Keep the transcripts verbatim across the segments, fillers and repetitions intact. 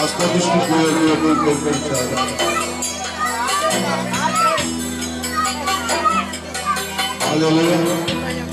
Asla düştük böyle böyle böyle çağırdı. Haleluya.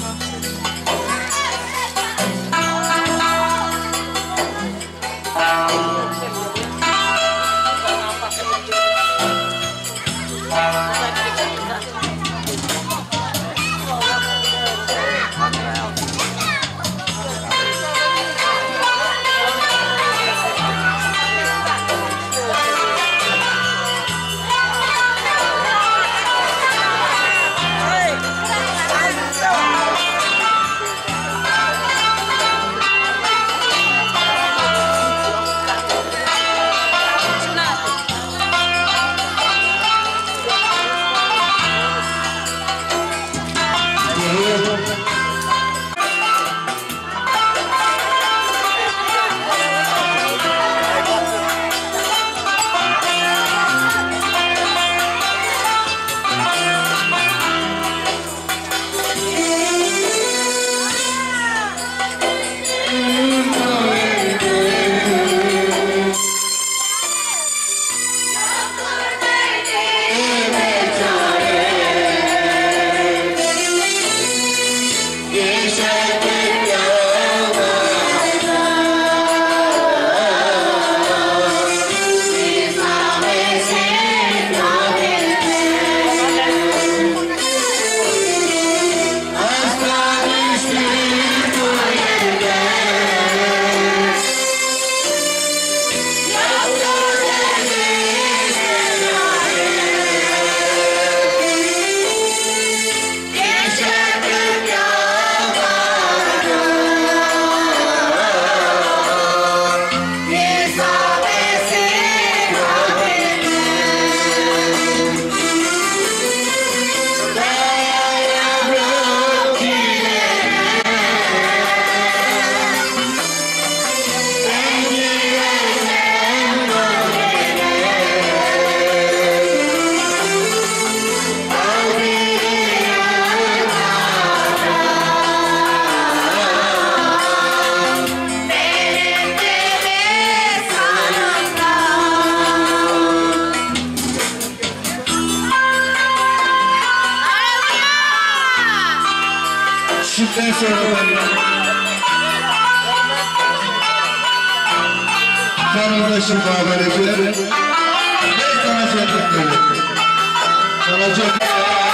Şimdiden sonra ben kanunda şifa vereceğim. Ben sana cennet vereceğim. Sana cennet.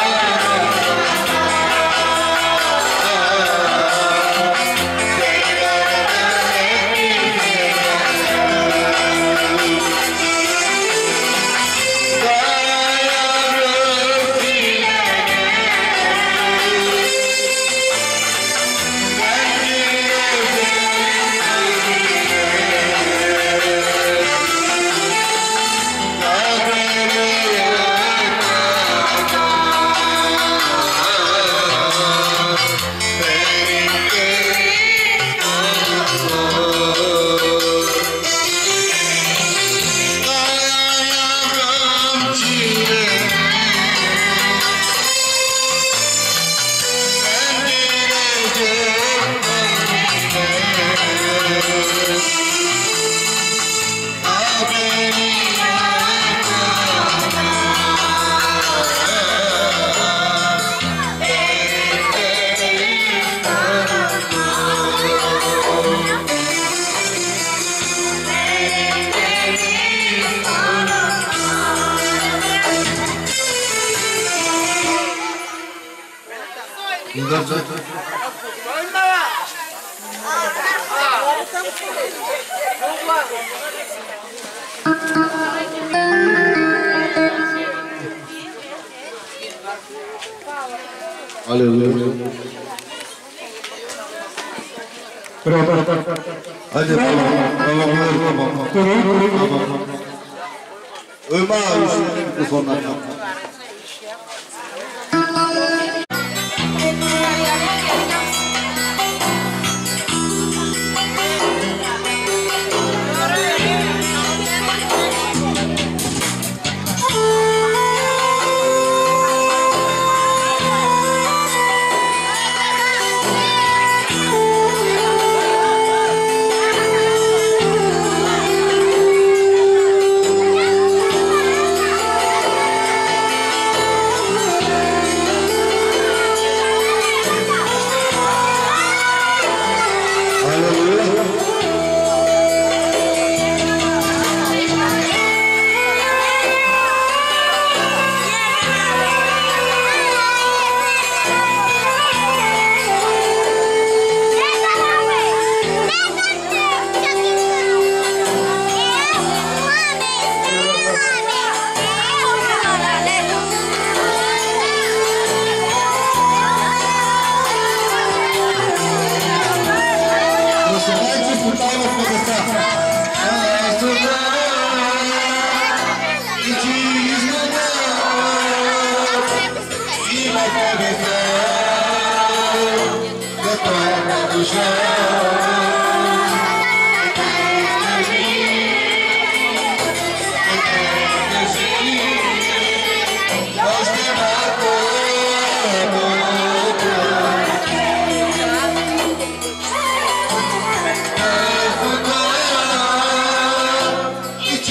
Haleluya. Hadi bakalım. Ömer abi şu mikrofonlardan.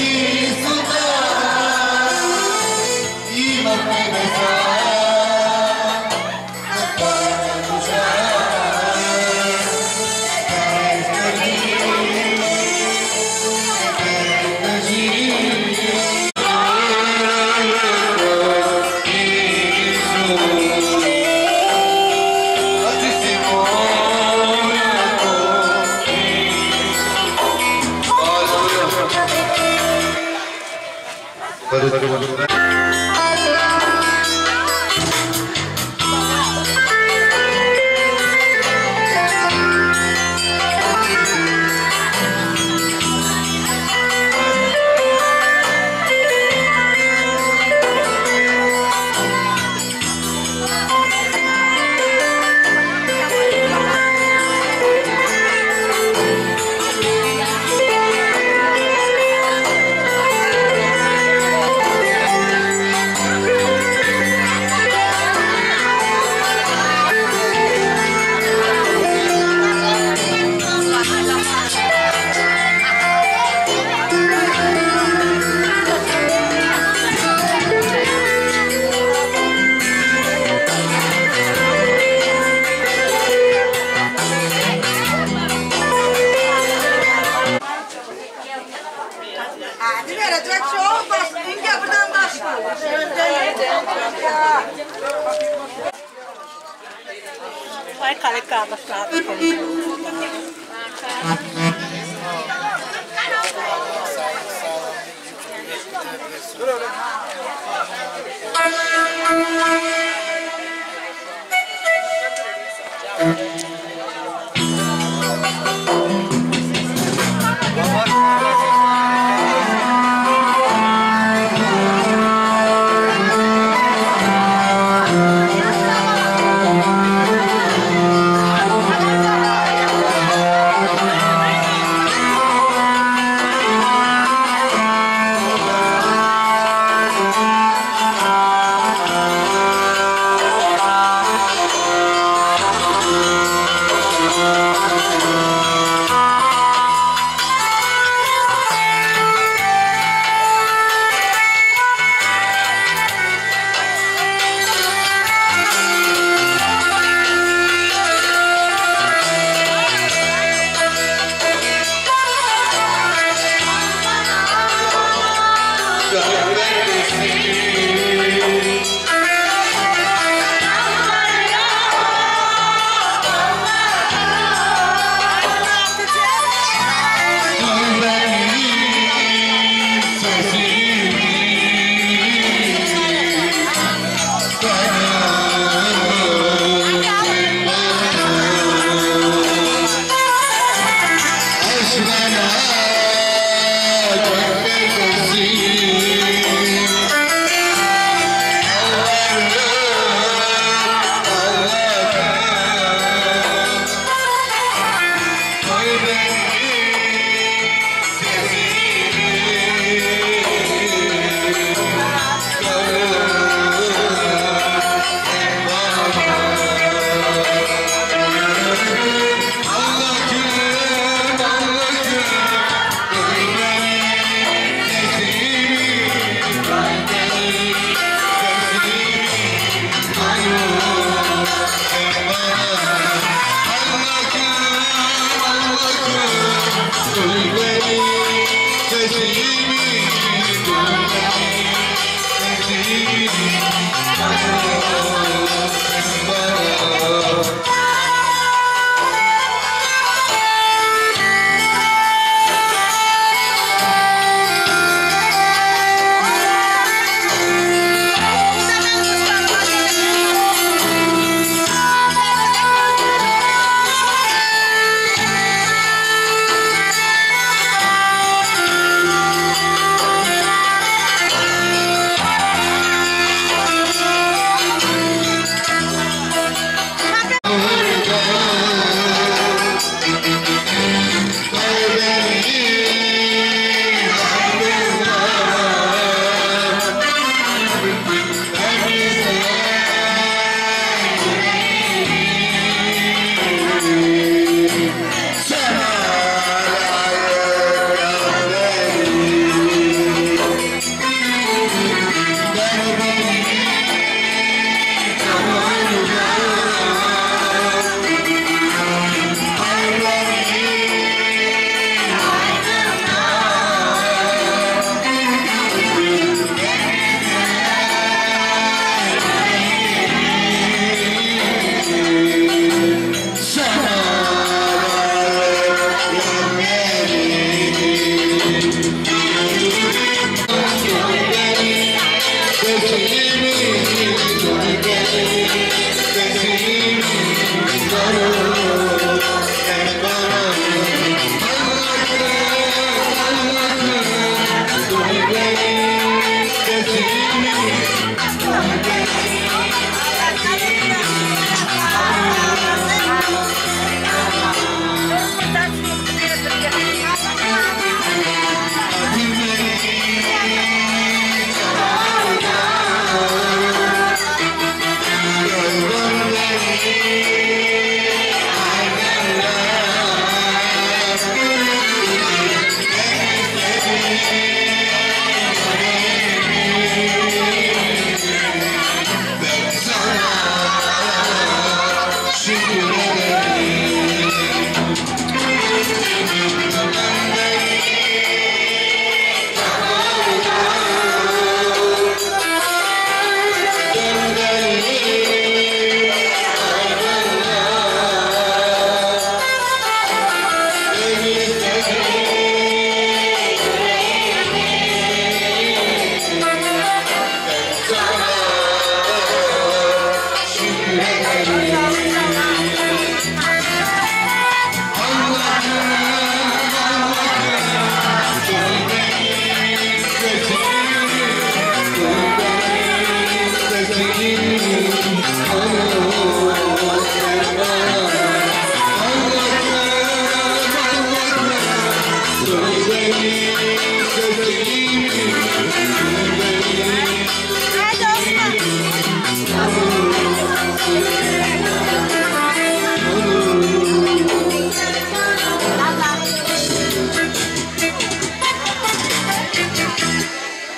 Vai caricada, tá?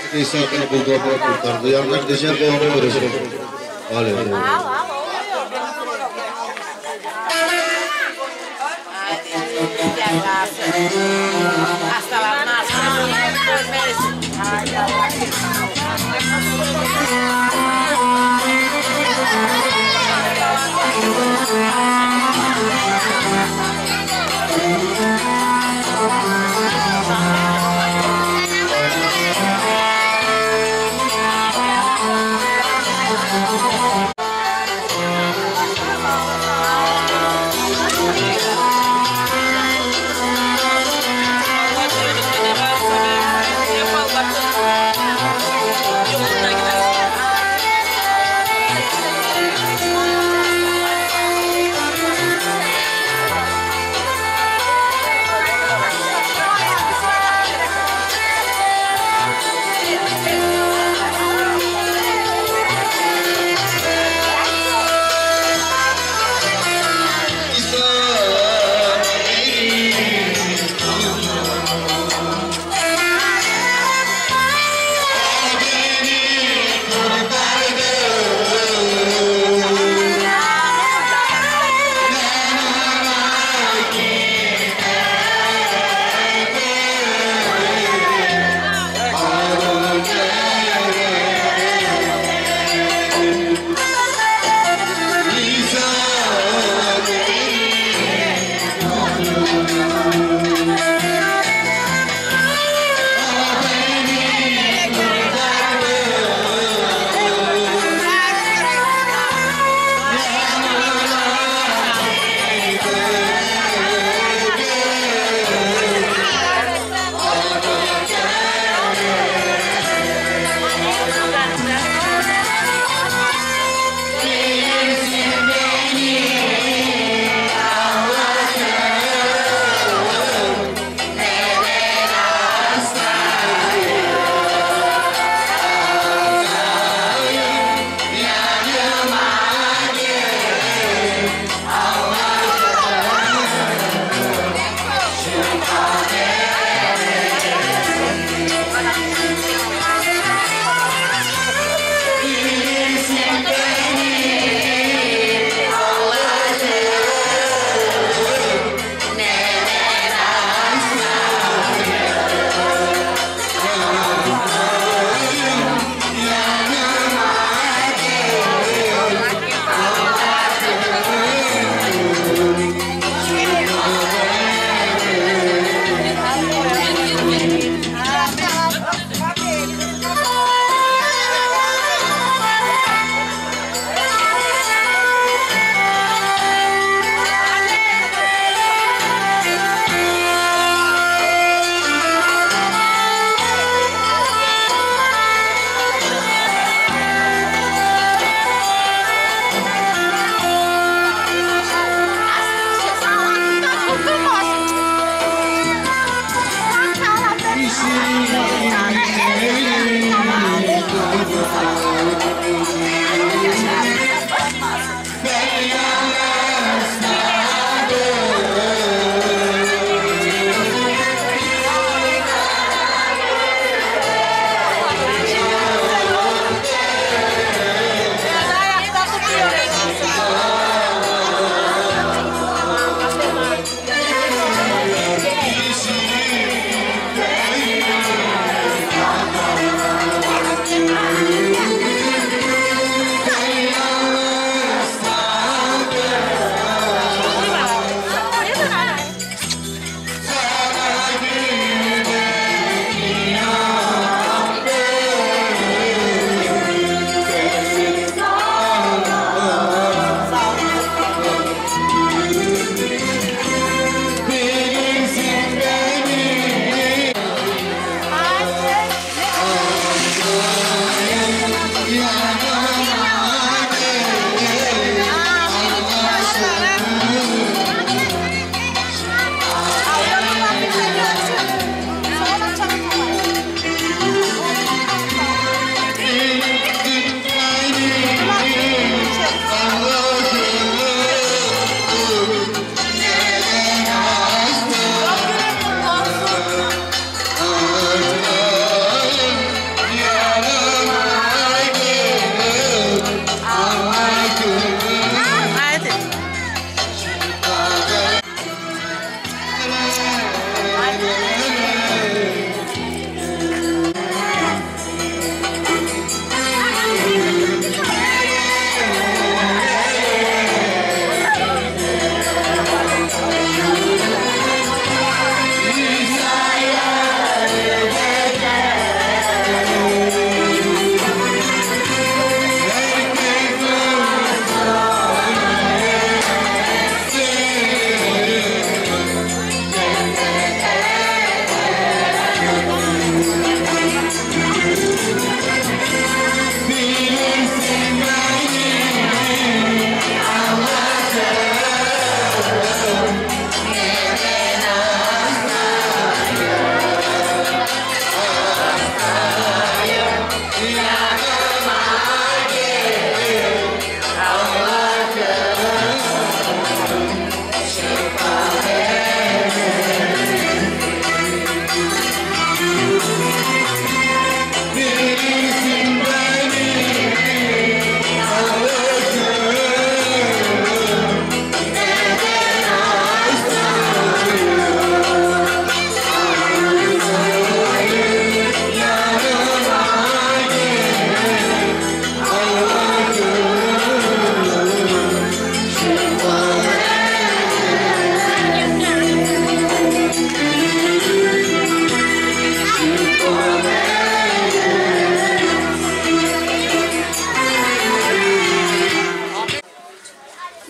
İsa'nın bulduğu kurtardı. Yandan geçen de onu görecek. Aleluya. Thank you.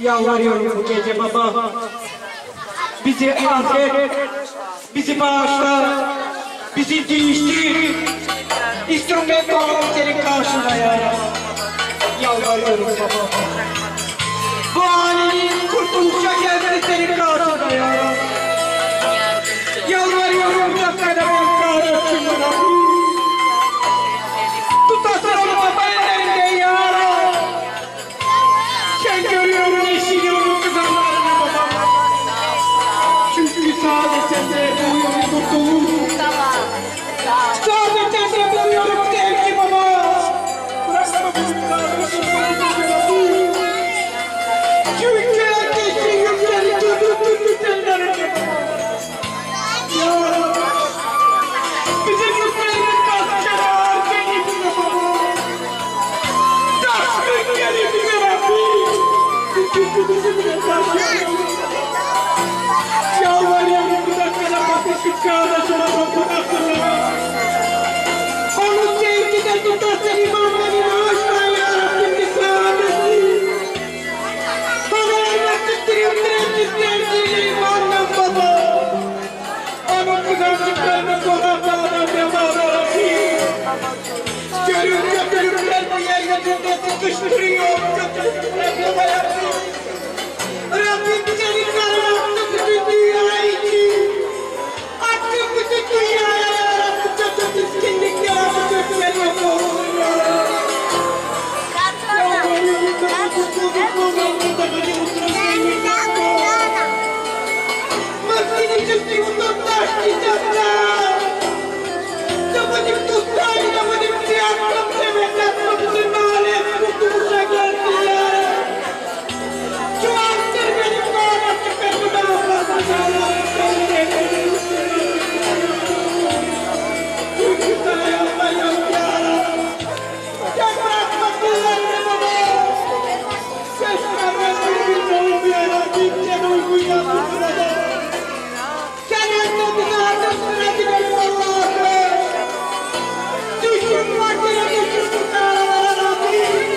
Yalvarıyorum bu gece baba. Bizi affet, bizi bağışla, bizi değiştir. İnstrument olalım senin karşına ya. Yalvarıyorum baba. Bu ailenin kurtuluşa gelmesi senin karşına ya. Yalvarıyorum dakikada benim kahretsin bana. Tutasın onu baba ellerinde ya. Sen görüyorum eşini onun kızanlarını baba. Çünkü sadece sende bu yolu kurtulur. Sadece sende bu yolu sevgi baba. Bırakma bunu kardeşim bana. Çünkü herkesin yükleri tutup senden önce baba. Ya bizim yüklerimiz kalkacak ağır kendimize baba. Taşkın kendimize Rabbi. Çünkü bizim yüklerimiz yalvarıyorum bir dakikada bakın şu kardeşime bakın aklına. Onun sevgide tutasın imanlarını aşkına yarabbim bir saadesi. Bana evlatlıktırıp dirençliklerdiğine imanla baba. Onun kızancıklarını sokaklarına devamlı Rabbim. Görünce gönüller bu yeryüzünde sıkıştırıyor. Götürüp Rabbim. Rabbim senin karın attı bütün dünya için. Attı bütün dünyaya yarabbim. Çok diskinlik yarabbim. Götüren yok olur ya. Yalvarıyorum sana kurtulduk oğlumda beni unutursun. Maskini çıktı uzaktaş kitaplar. Zamanım tutsaydı zamanım tiyatlım. Temellatma bizim alem kurtuluşa geldi ya. Şu andır benim bağlattı beni bağlattı. Çünkü sana yalvarıyorum ya. Sen bırakma kullarını baba. Keşke ben uygun olmayana kimsen uygun yaptı burada. Sen önce aldın sıra gidelim Allah'ım. Düşün vakine düşün bu dağlara Rabbim.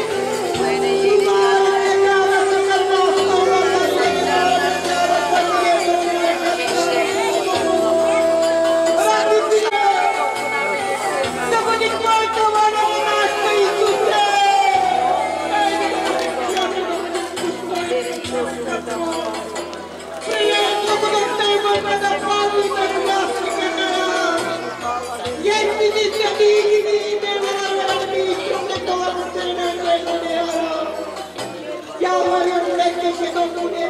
Yalvarıyorum herkese dokunmaya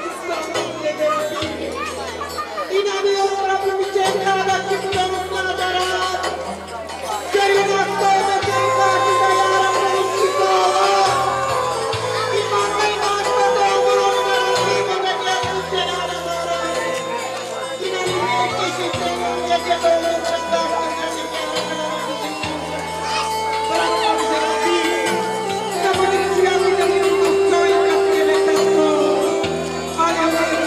İnanıyorum Rabbim için kardeşi kullanımına darar. Görün hakkında senin karşında yarabbim için olur. İmanla imanla doğruluğuna Rabbim emek yaptın seni aralara. İnanıyorum herkese senin gece böyle çıktarsın seni kendine bizim için. Bırakma bizi Rabbim. Kapının siyahını kapının tutmayın kapıya bekletme. Hadi Allah'ım.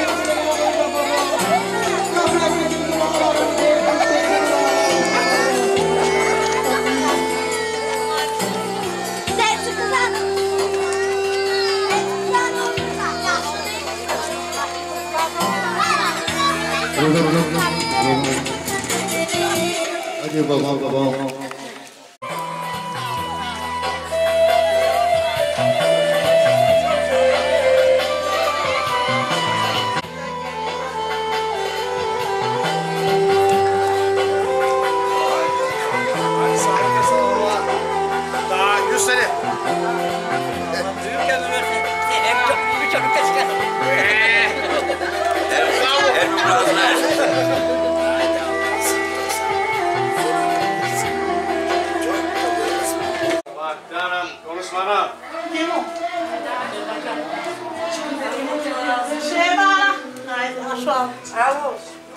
Hadi babam babam. Daha yüz sene. Bak canım konuşmana. Kim o? Şey bana. Haydi aşağı. Bravo.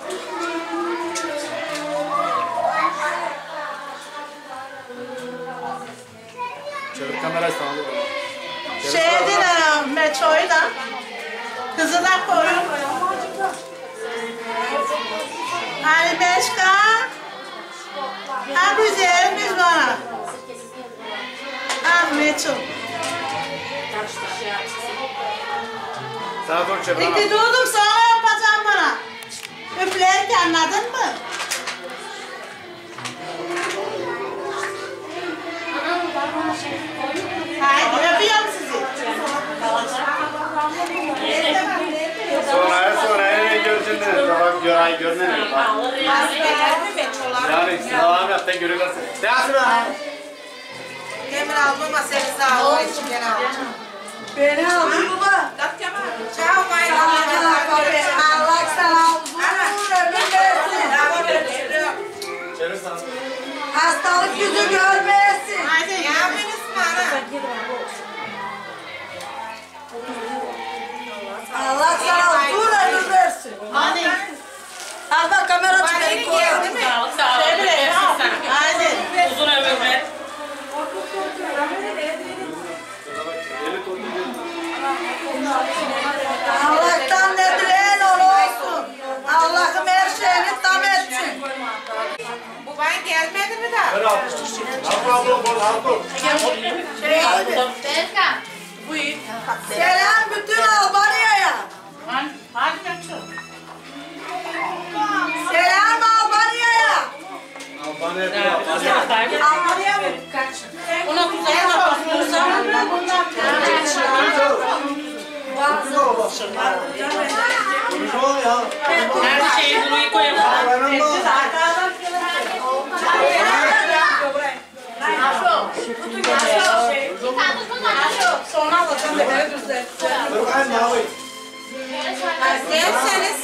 Çevir kamerayı sana. Şeydi de metroyu da kızına koyun. Hani başka? Ha biz evimiz var. Ah metro. Sağa doğru çevir. İki doğdum sonra yapacağım bana. Üflerken anladın mı? Haydi öpüyorum sizi. Sonra sonra eve görsün de tamam gör ay görünür. Yani sağlam yap da görüyorsun. Dersin ha. Demir almama seni sağ ol için gene alacağım. Beni aldın baba. Ciao my Allah sana uzun ömür versin. Çevir sana. Hastalık yüzü görmeyesin. Haydi. Ya beni ısmara. Allah sana uzun ömür versin. Hani? Al bak kamera çıkarayım koyalım. Şöyle haydi. Uzun ömür ver. Allah'tan ne dileğin olsun. Allah'ım her şeyini tam etsin. Bu ben gelmedi mi daha? Ver al. Al al al al. Şey hadi. Buyur. Selam bütün Albanya'ya. Hadi kaçın. Selam Albanya'ya. Albanya bir Albanya mı? Ona güzel yapalım. Her şeyi bunu koyalım. Sonra alacağım da böyle düzler. Gelseniz.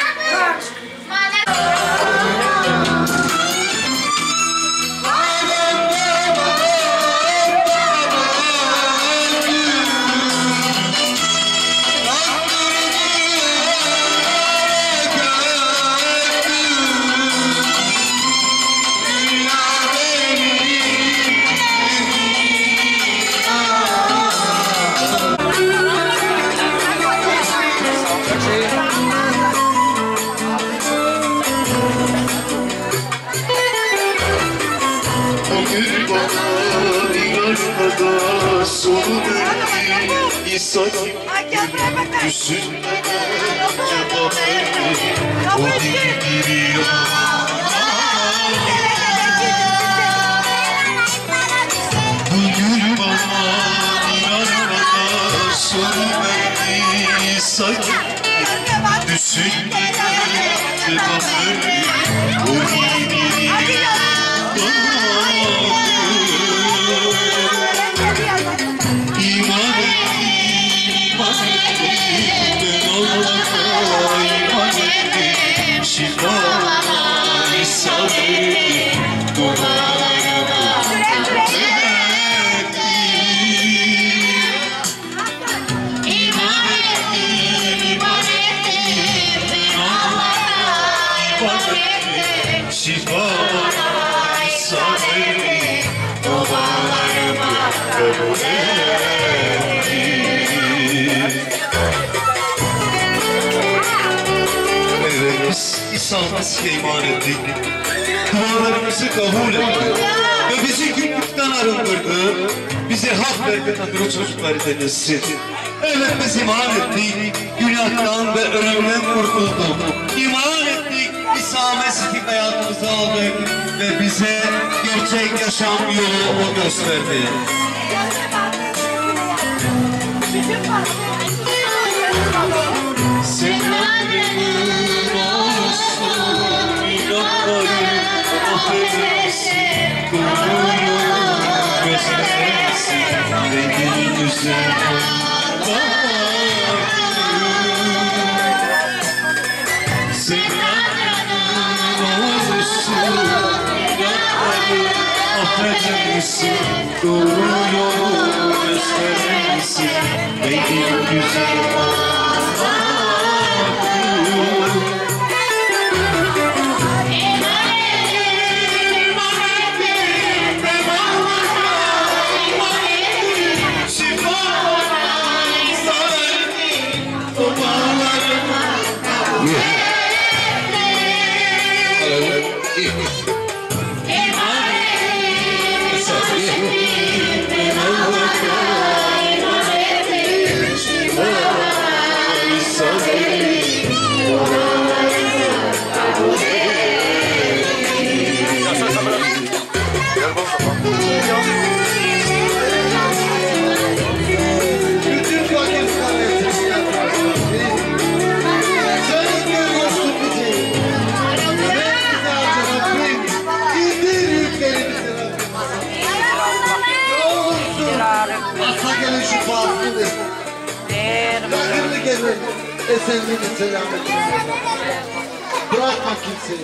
İsa'ya iman ettik, dualarımızı kabul etti ve bizi günlükten arındırdı, bize hak verdi Tanrı çocukları denilsin. Evet biz iman ettik, günahtan ve ölümden kurtulduk. İman ettik, İsa Mesih'i hayatımıza aldık ve bize gerçek yaşam yolu gösterdi. Doğru yolu gösterir misin? Benim güzel Asa gelin şu fazlını. Yakınlı gelin. Esenliğini selametini. Bırakma kimseyi.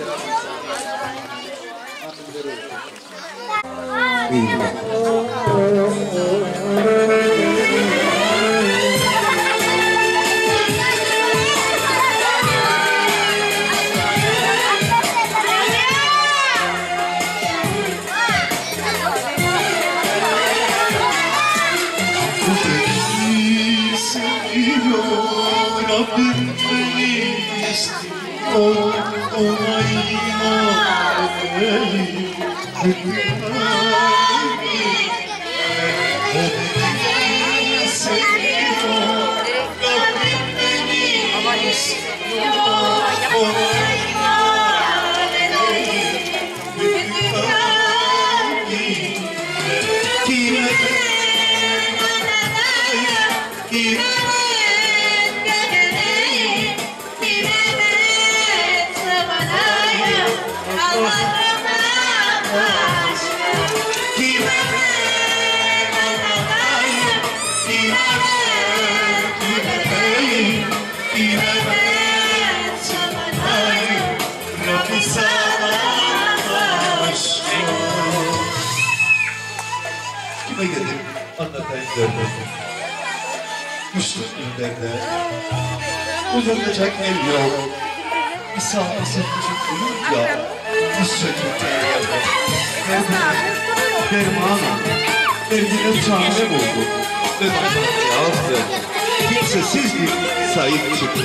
Rabbim beni istiyor, ona iman edelim. Beni seviyor, Rabbim beni istiyor, ona iman edelim. Kime kime Kime gelip anlatayım derdim. Güçlü günlerde uzanacak el yok. Bir sağlıksız küçük bulunca bir söküntüye geldi. Dermanım, derdine çare buldu. Ve bana yazdı. Kimsesiz bir sahip çıktı.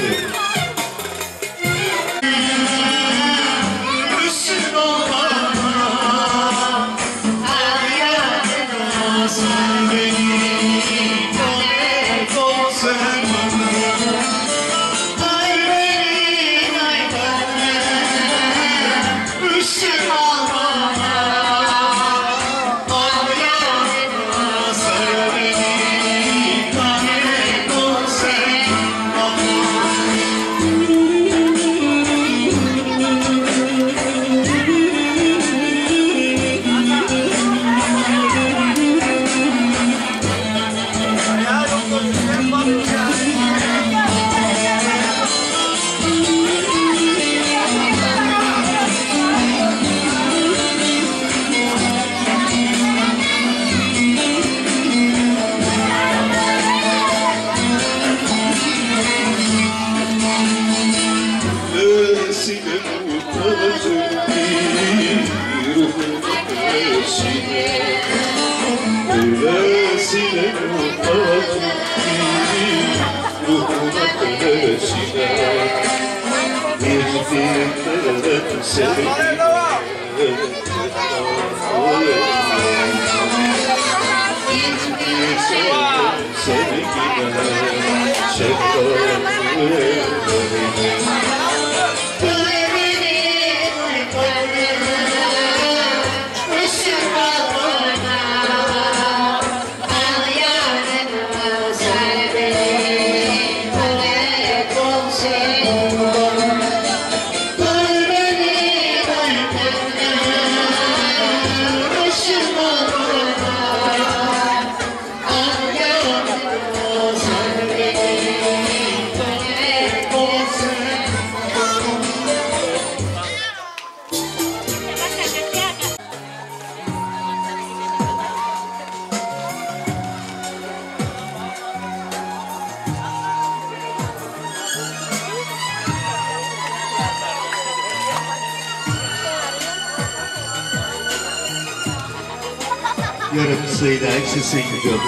Yarımsıyla eksisin yok.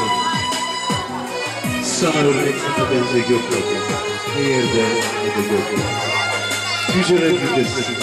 Sana örnek sana benzek yok. Ne yerde ne de yok. Yüceler yücesin.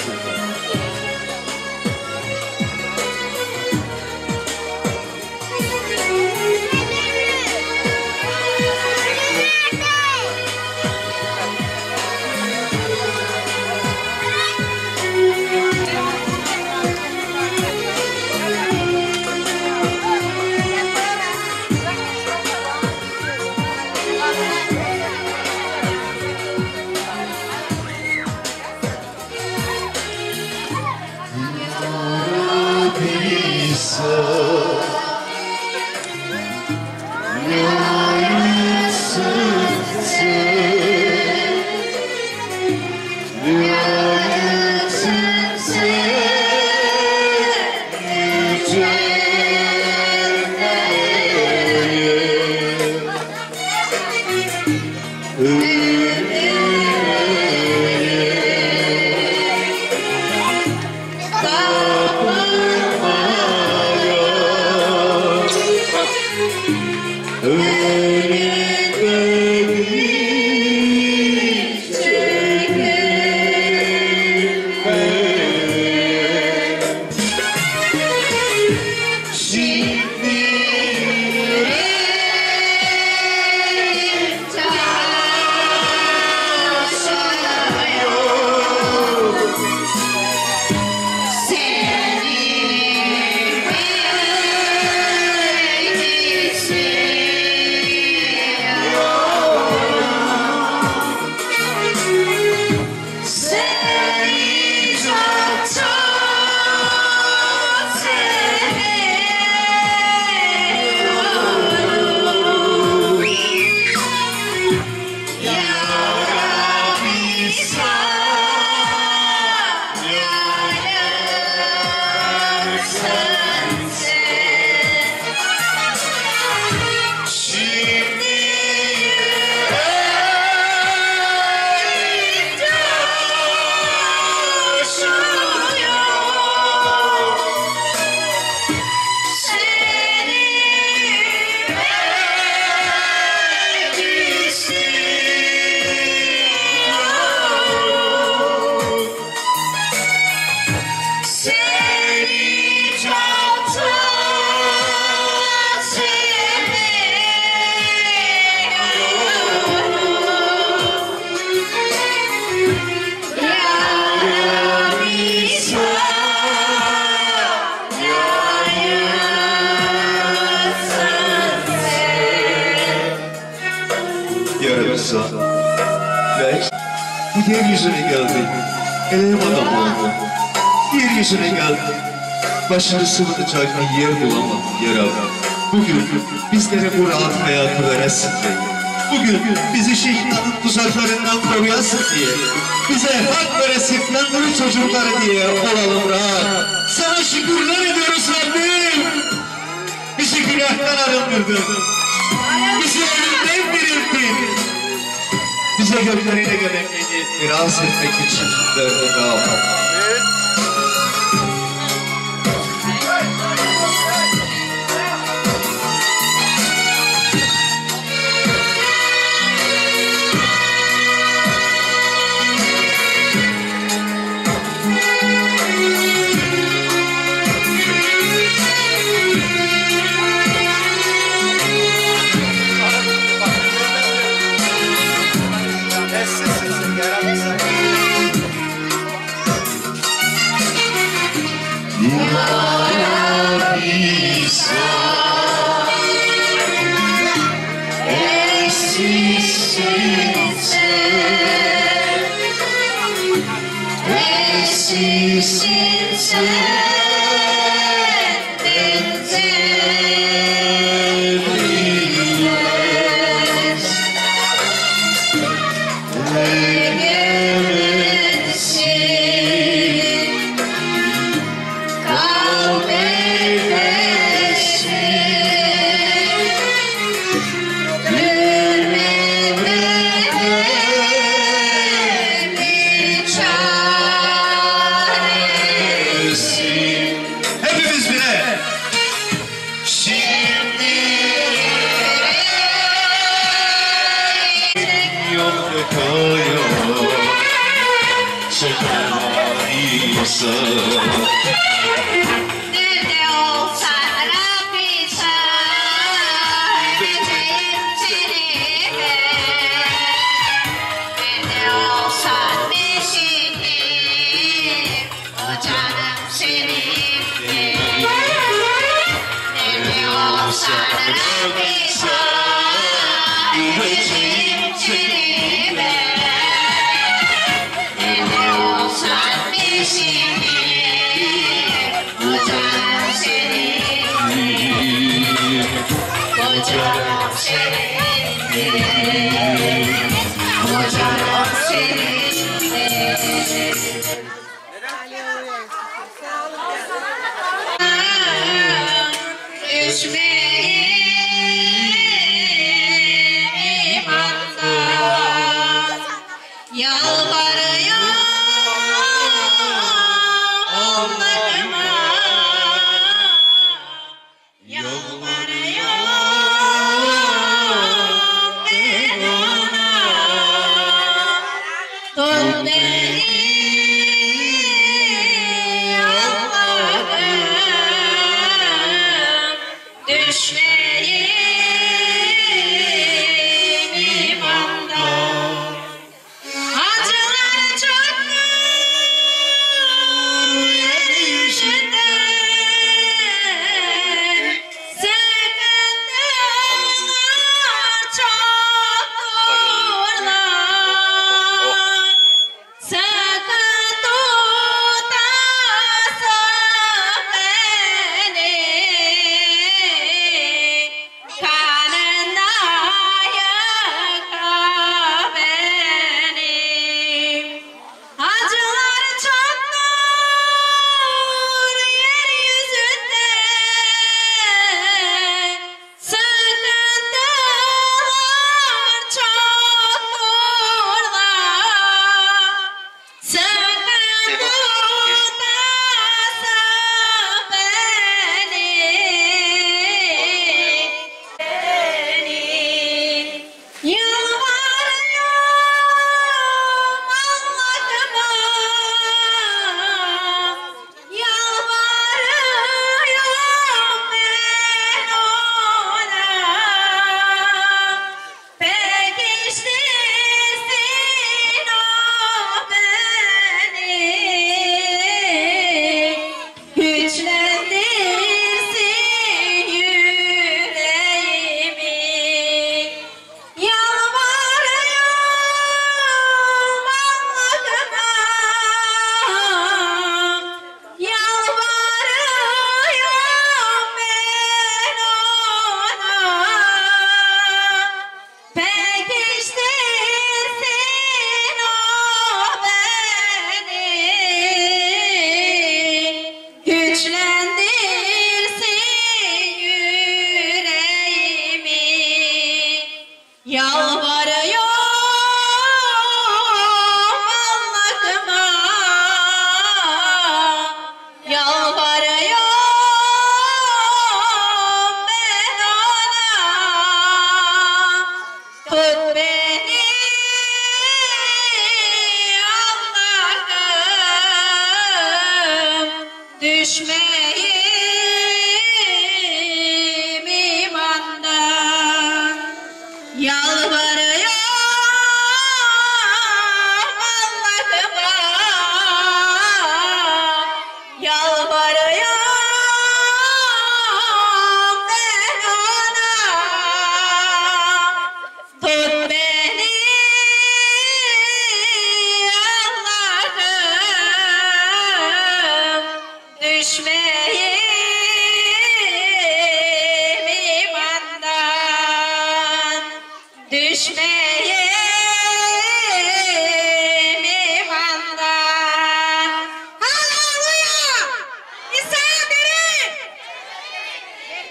Yarımsa ve bu yeryüzüne geldi. Elem adam oldu. Yeryüzüne geldi. Başını sıvınacak bir yer bulamadı yer aldı. Bugün bizlere bu rahat hayatı veresin diye. Bugün bizi şeytanın tuzaklarından koruyasın diye. Bize hak veresin Tanrı çocukları diye olalım rahat. Sana şükürler ediyoruz Rabbim. Bizi günahtan arındırdın. Bizi ölümden dirildin. Bize göklerine görenliğini miras etmek için verdin Rabbim. Yalvarıyor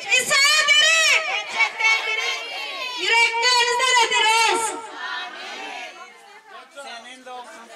İsa'ya biri. Gerçekten biri. Yüreklerinizde de biri olsun. Senin de olsun.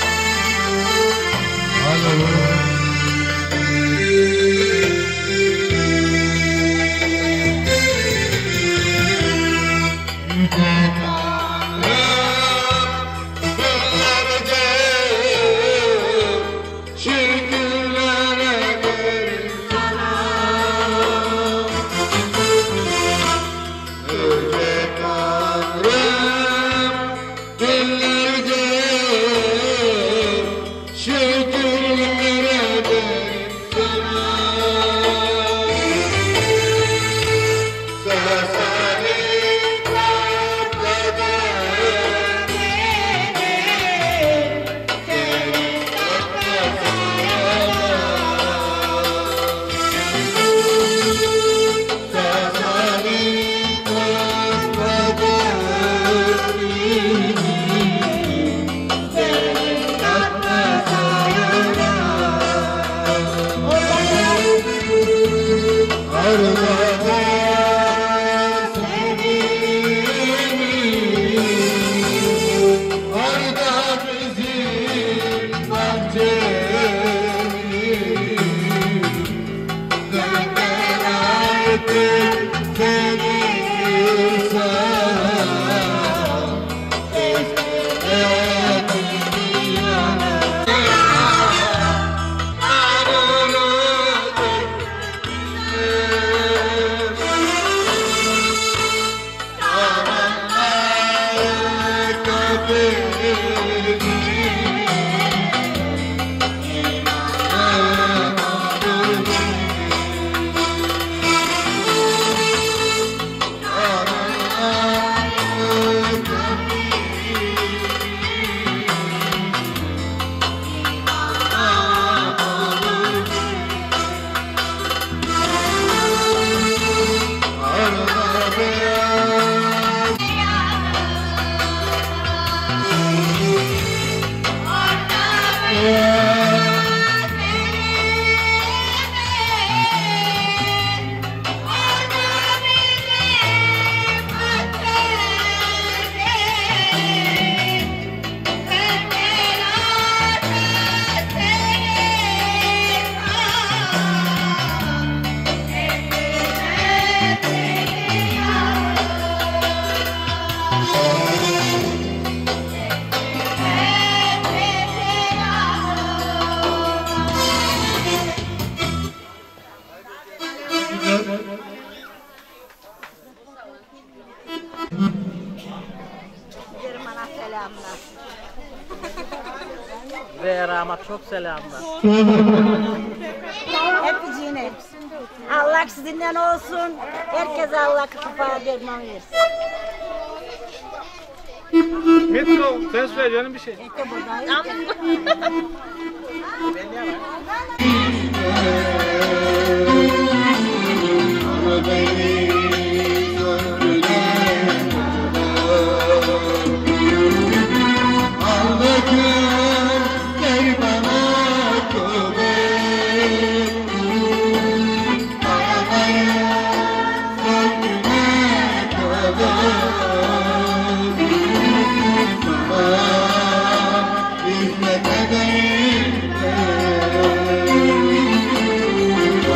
Ve rahmet çok selamlar. Hepicine. Allah sizinle olsun. Herkese Allah kupa derman versin. Metro, sen söyle canım bir şey. Hizmet edeyim.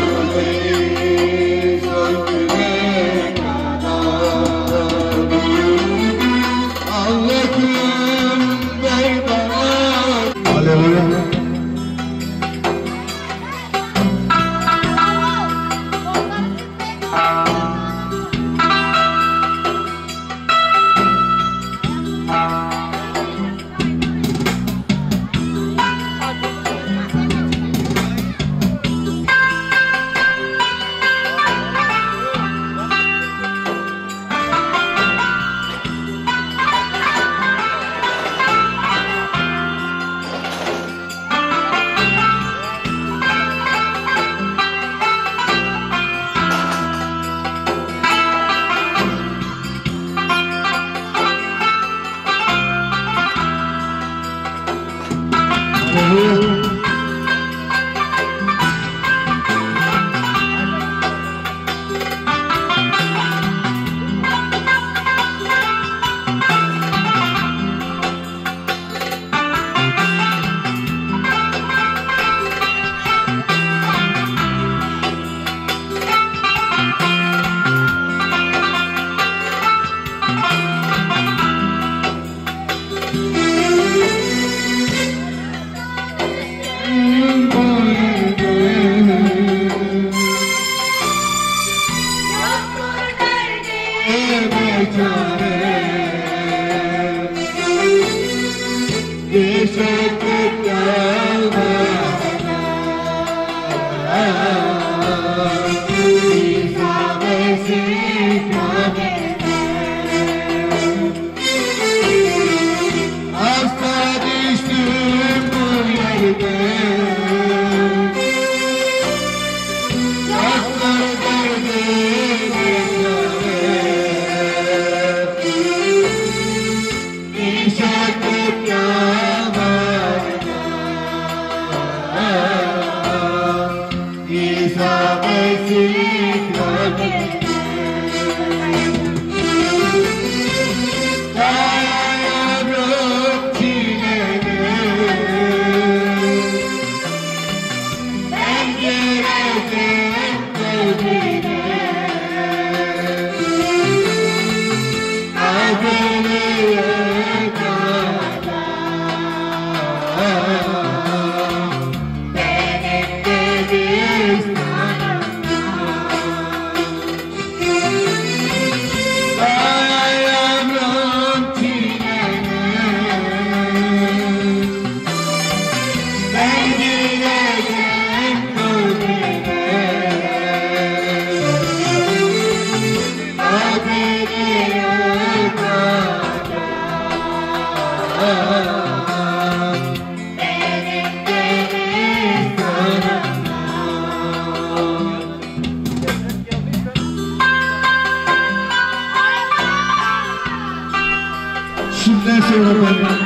Şimdiden sonra ben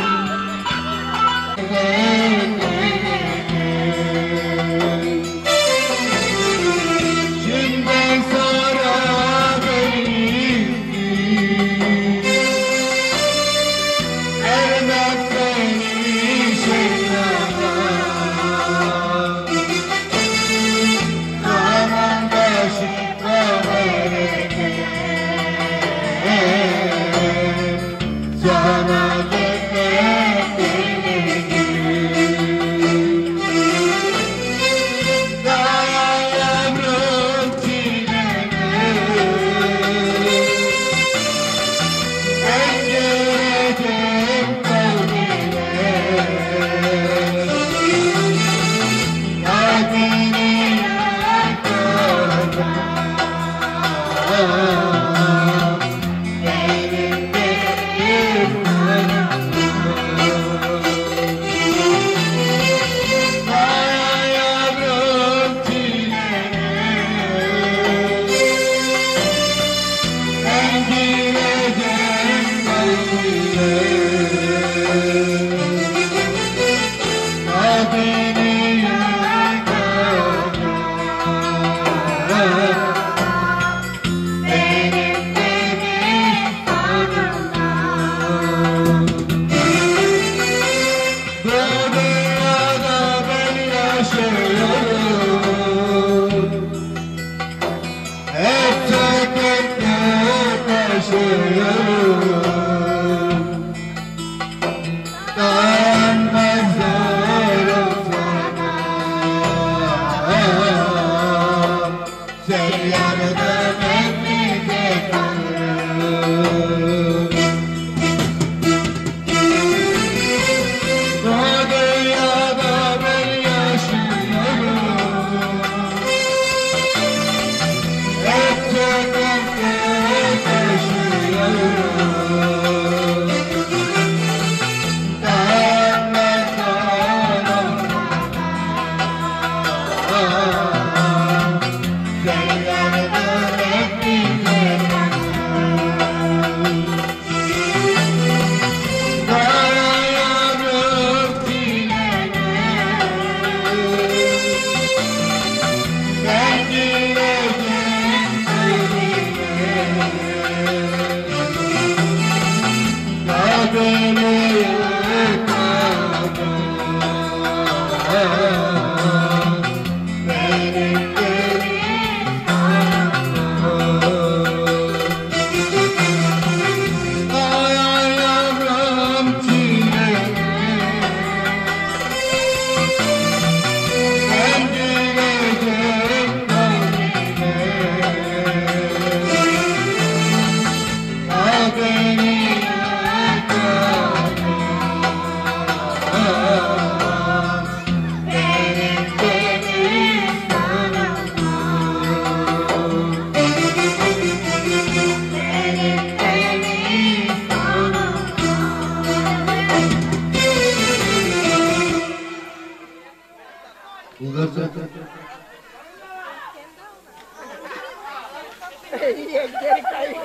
Beni Geri kayıyor.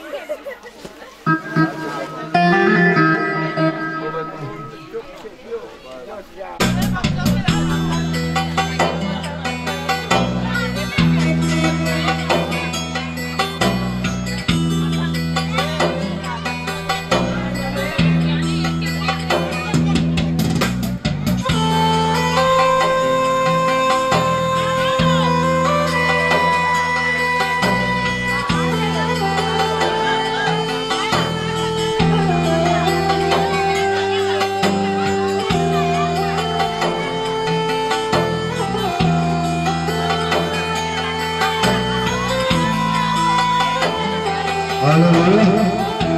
Hallelujah.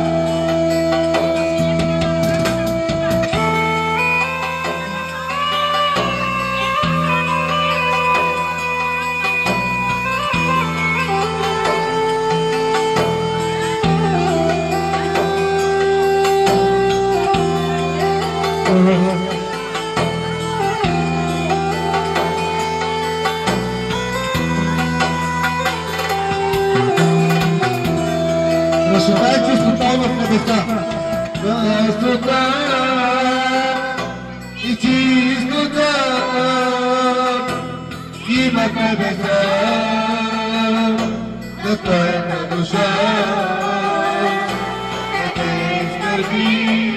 Разсуждайте испытания в небесах. Разсуждай, идти испытать, има в небесах, достойна душа, это скорби,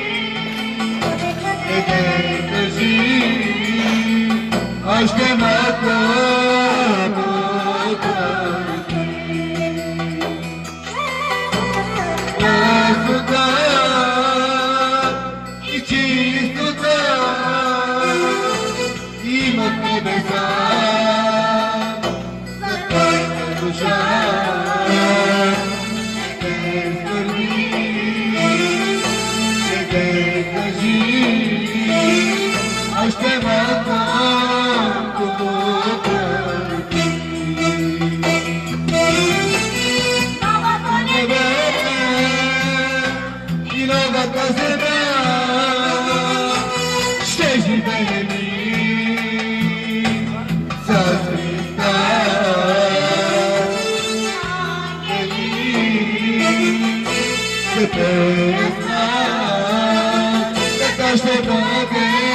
это дожди, а что надо. Каждый